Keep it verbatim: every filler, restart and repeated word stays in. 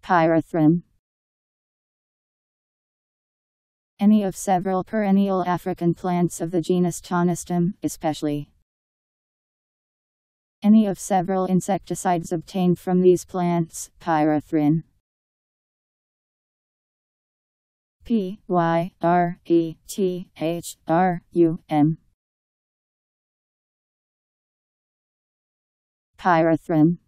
Pyrethrum. Any of several perennial African plants of the genus Tanacetum, especially. Any of several insecticides obtained from these plants, pyrethrin. P Y R E T H R U M. Pyrethrum.